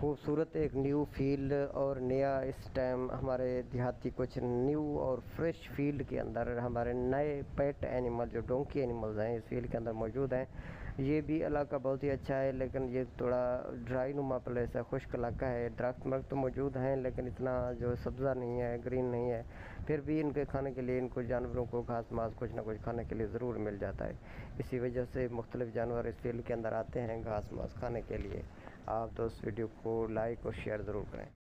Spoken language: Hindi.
खूबसूरत एक न्यू फील्ड और नया इस टाइम हमारे देहाती कुछ न्यू और फ्रेश फील्ड के अंदर हमारे नए पेट एनिमल जो डोंकी एनिमल्स हैं इस फील्ड के अंदर मौजूद हैं। ये भी इलाका बहुत ही अच्छा है, लेकिन ये थोड़ा ड्राई नुमा प्लेस है, खुश्क इलाका है। दरख्त मर्द तो मौजूद हैं लेकिन इतना जो सब्ज़ा नहीं है, ग्रीन नहीं है। फिर भी इनके खाने के लिए, इनको जानवरों को घास मास कुछ ना कुछ खाने के लिए ज़रूर मिल जाता है। इसी वजह से मुख्तलिफ़ जानवर इस फील्ड के अंदर आते हैं घास मास खाने के लिए। आप तो इस वीडियो को लाइक और शेयर ज़रूर करें।